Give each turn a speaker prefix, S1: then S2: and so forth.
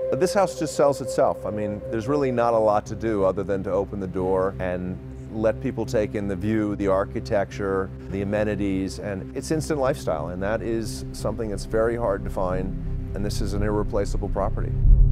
S1: This house just sells itself. I mean, there's really not a lot to do other than to open the door and let people take in the view, the architecture, the amenities, and it's instant lifestyle, and that is something that's very hard to find, and this is an irreplaceable property.